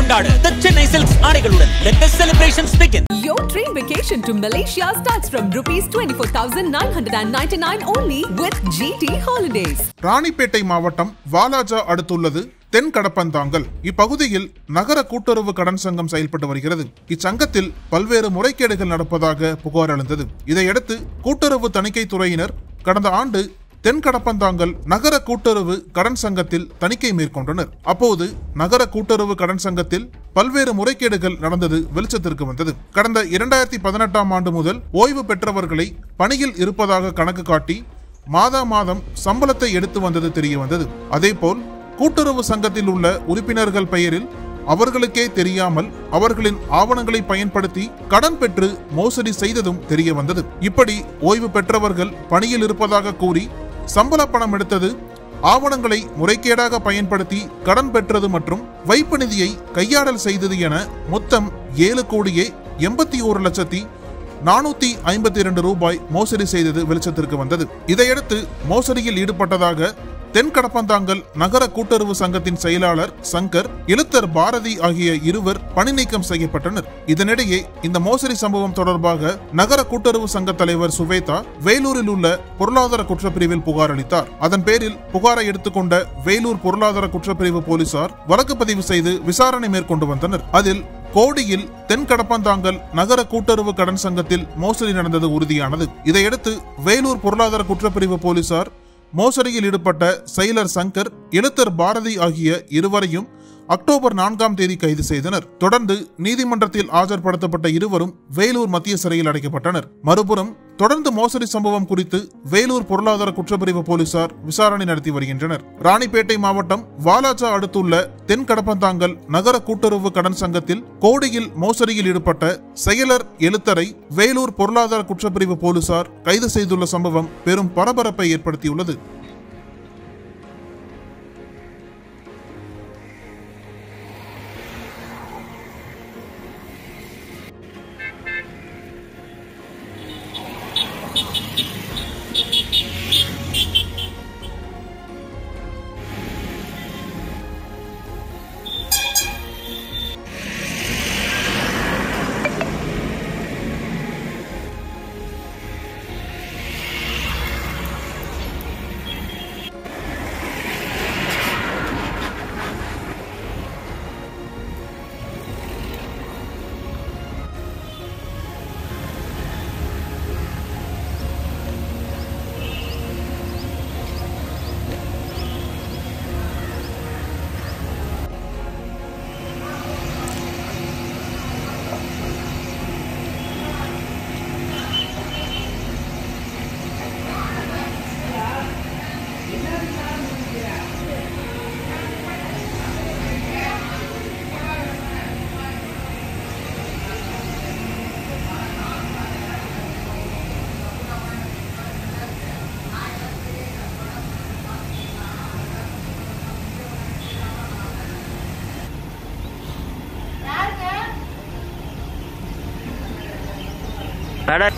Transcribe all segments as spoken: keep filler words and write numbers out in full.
கொண்டாடு The Chennai Silks ஆடைகளுடன். Let the celebrations begin. Your dream vacation to Malaysia starts from rupees twenty-four thousand nine hundred ninety-nine only with G T Holidays. Ranipet மாவட்டம் வாலாஜா அடுத்துள்ளது தென் கடப்பந்தாங்கல். இப்பகுதியில் நகர கூட்டுறவு கடன் சங்கம் செயல்பட்டு வருகிறது. இச்சங்கத்தில் பல்வேறு முறைகேடுகள் நடப்பதாக புகார் எழுந்தது. இதையடுத்து கூட்டுறவு தணிக்கை துறையினர் கடந்த ஆண்டு தென் கடப்பந்தாங்கல் நகர கூட்டுறவு கடன் சங்கத்தில் தணிக்கை மேற்கொண்டனர். அப்போது நகர கூட்டுறவு கடன் சங்கத்தில் பல்வேறு முறைகேடுகள் நடந்தது வெளிச்சத்திற்கு வந்தது. கடந்த இரண்டாயிரத்தி பதினெட்டாம் ஆண்டு முதல் ஓய்வு பெற்றவர்களை பணியில் இருப்பதாக கணக்கு காட்டி மாதா மாதம் சம்பளத்தை எடுத்து வந்தது தெரிய வந்தது. அதேபோல் கூட்டுறவு சங்கத்தில் உள்ள உறுப்பினர்கள் பெயரில் அவர்களுக்கே தெரியாமல் அவர்களின் ஆவணங்களை பயன்படுத்தி கடன் பெற்று மோசடி செய்ததும் தெரிய வந்தது. இப்படி ஓய்வு பெற்றவர்கள் பணியில் இருப்பதாக கூறி சம்பள பணம் எடுத்தது, ஆவணங்களை முறைகேடாக பயன்படுத்தி கடன் பெற்றது மற்றும் வைப்பு நிதியை கையாடல் செய்தது என மொத்தம் ஏழு கோடியே எண்பத்தி ஒரு லட்சத்தி நானூத்தி ஐம்பத்தி இரண்டு ரூபாய் மோசடி செய்தது வெளிச்சத்திற்கு வந்தது. இதையடுத்து மோசடியில் ஈடுபட்டதாக தென் கடப்பந்தாங்கல் நகர கூட்டுறவு சங்கத்தின் செயலாளர் சங்கர், எழுத்தர் பாரதி ஆகிய இருவர் பணி நீக்கம் செய்யப்பட்டனர். இதனிடையே இந்த மோசடி சம்பவம் தொடர்பாக நகர கூட்டுறவு சங்க தலைவர் சுவேதா வேலூரில் உள்ள பொருளாதார குற்றப்பிரிவில் புகார் அளித்தார். அதன் பேரில் புகாரை எடுத்துக்கொண்ட வேலூர் பொருளாதார குற்றப்பிரிவு போலீசார் வழக்கு பதிவு செய்து விசாரணை மேற்கொண்டு வந்தனர். அதில் கோடியில் தென் கடப்பந்தாங்கல் நகர கூட்டுறவு கடன் சங்கத்தில் மோசடி நடந்தது உறுதியானது. இதையடுத்து வேலூர் பொருளாதார குற்றப்பிரிவு போலீசார் மோசடியில் ஈடுபட்ட செயலர் சங்கர், எழுத்தர் பாரதி ஆகிய இருவரையும் அக்டோபர் நான்காம் தேதி கைது செய்தனர். தொடர்ந்து நீதிமன்றத்தில் ஆஜர்படுத்தப்பட்ட இருவரும் வேலூர் மத்திய சிறையில் அடைக்கப்பட்டனர். மறுபுறம் தொடர்ந்து மோசடி சம்பவம் குறித்து வேலூர் பொருளாதார குற்றப்பிரிவு போலீசார் விசாரணை நடத்தி வருகின்றனர். ராணிப்பேட்டை மாவட்டம் வாலாஜா அடுத்துள்ள தென் கடப்பந்தாங்கல் நகர கூட்டுறவு கடன் சங்கத்தில் கோடியில் மோசடியில் ஈடுபட்ட செயலர் எழுத்தரை வேலூர் பொருளாதார குற்றப்பிரிவு போலீசார் கைது செய்துள்ள சம்பவம் பெரும் பரபரப்பை ஏற்படுத்தியுள்ளது. Ada.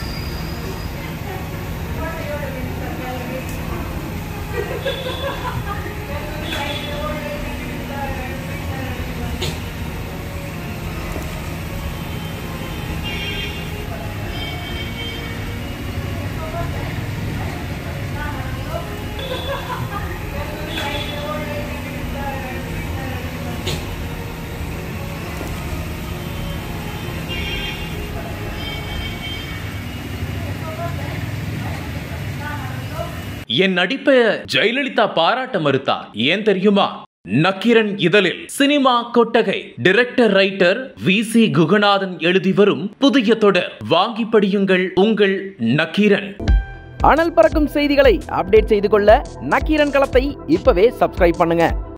என் நடிப்பை ஜெயலலிதா பாராட்ட மறுத்தார். ஏன் தெரியுமா? நக்கீரன் இதழில் சினிமா கொட்டகை director writer V C Guganathan எழுதி வரும் புதிய தொடர் வாங்கி படியுங்கள் உங்கள் நக்கீரன். அனல் பறக்கும் செய்திகளை அப்டேட் செய்து கொள்ள நக்கீரன் களத்தை இப்பவே சப்ஸ்கிரைப் பண்ணுங்க.